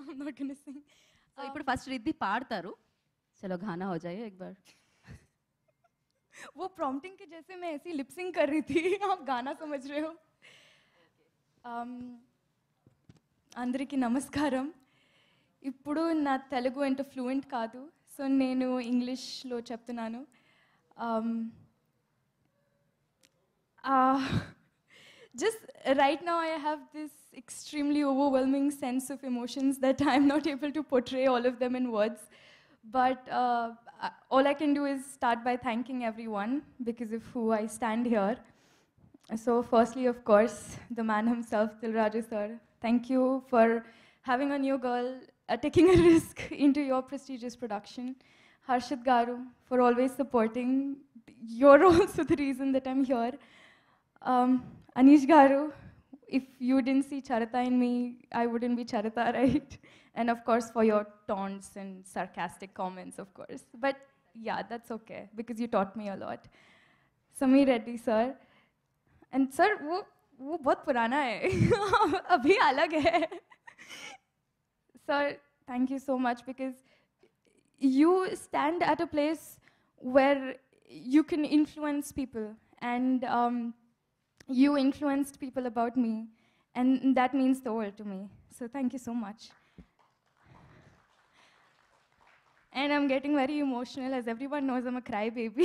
I'm not gonna sing. So ఇప్పుడు first Riddhi పాడతారు. चलो गाना हो जाए एक बार. वो प्रॉम्प्टिंग के जैसे मैं ऐसी लिपसिंग कर रही थी. आप गाना समझ रहे हो. అందరికీ నమస్కారం. ఇప్పుడు నా తెలుగు అంటే ఫ్లూయెంట్ కాదు, సో నేను ఇంగ్లీష్లో చెప్తున్నాను. Just right now I have this extremely overwhelming sense of emotions that I'm not able to portray all of them in words. But all I can do is start by thanking everyone because of who I stand here. So firstly, of course, the man himself, Tiwari sir. Thank you for having a new girl, taking a risk into your prestigious production. Harshith garu, for always supporting. You're also the reason that I'm here. Annish garu, if you didn't see Charita in me, I wouldn't be Charita, right? And of course, for your taunts and sarcastic comments, of course. But yeah, that's okay, because you taught me a lot. Reddy sir. And sir, वो बहुत पुराना है. अभी अलग है. Sir, thank you so much, because you stand at a place where you can influence people. And you influenced people about me. And that means the world to me. So thank you so much. And I'm getting very emotional. As everyone knows, I'm a crybaby.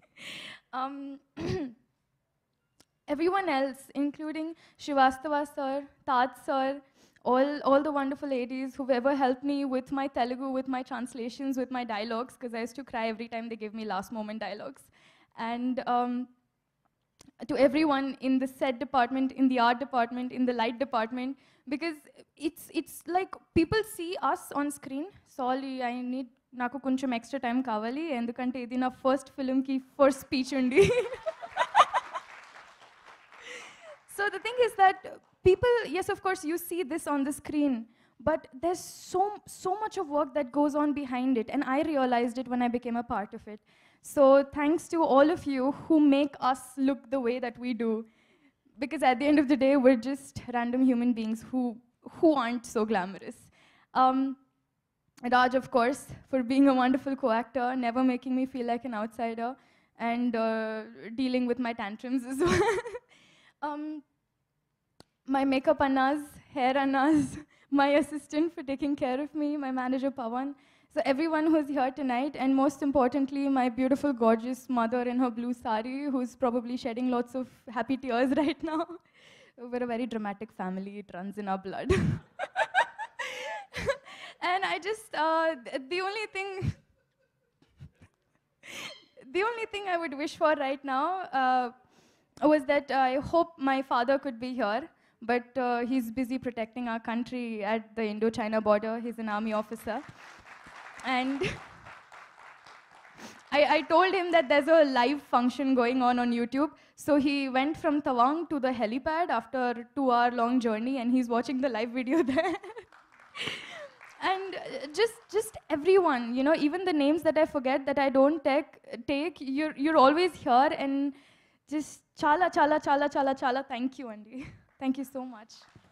Everyone else, including Shivastava sir, Taj sir, all the wonderful ladies who've ever helped me with my Telugu, with my translations, with my dialogues, because I used to cry every time they gave me last moment dialogues. And to everyone in the set department, in the art department, in the light department, because it's like people see us on screen. Sorry, I need naku koncham extra time kavali, endukante idi na first film ki first speech undi. So the thing is that people, yes, of course, you see this on the screen, but there's so much of work that goes on behind it, and I realized it when I became a part of it. So thanks to all of you who make us look the way that we do, because at the end of the day, we're just random human beings who aren't so glamorous. Raj, of course, for being a wonderful co-actor, never making me feel like an outsider, and dealing with my tantrums as well. My makeup annas, hair annas, my assistant for taking care of me, my manager Pawan. So everyone who's here tonight, and most importantly, my beautiful, gorgeous mother in her blue sari, who's probably shedding lots of happy tears right now. We're a very dramatic family, it runs in our blood. And I just, the only thing I would wish for right now was that I hope my father could be here, but he's busy protecting our country at the Indo-China border. He's an army officer. And I told him that there's a live function going on YouTube. So he went from Tawang to the helipad after a 2-hour-long journey, and he's watching the live video there. And just everyone, you know, even the names that I forget, that I don't take, you're always here, and just chala, thank you, Andy. Thank you so much.